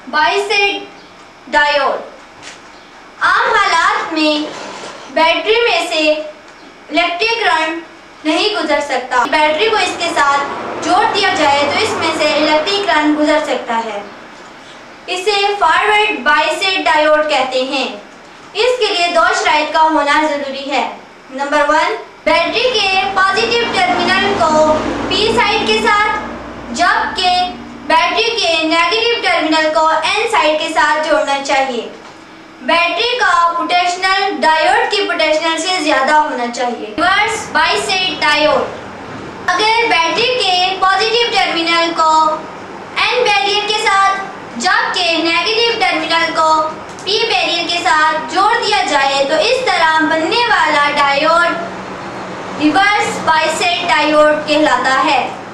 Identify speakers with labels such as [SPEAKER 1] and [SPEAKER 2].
[SPEAKER 1] बाइसेड diode. आम हालात में बैटरी में से इलेक्ट्रिक करंट नहीं गुजर सकता। बैटरी को इसके साथ जोड़ दिया जाए तो इसमें से इलेक्ट्रिक करंट गुजर सकता है। इसे फॉरवर्ड बाइसेड डायोड कहते हैं। इसके लिए दो शराइत का होना जरूरी है। नंबर 1, बैटरी के पॉजिटिव टर्मिनल को पी साइड के साथ, जबकि बैटरी के नेगेटिव टर्मिनल को एन साइड के साथ जोड़ना चाहिए। बैटरी का पोटेंशियल डायोड की पोटेंशियल से ज्यादा होना चाहिए। रिवर्स बाइसेड डायोड, अगर बैटरी के पॉजिटिव टर्मिनल को एन बैरियर के साथ, जबकि नेगेटिव टर्मिनल को पी बैरियर के साथ जोड़ दिया जाए तो इस तरह बनने वाला डायोड रिवर्स बाइसेड डायोड कहलाता है।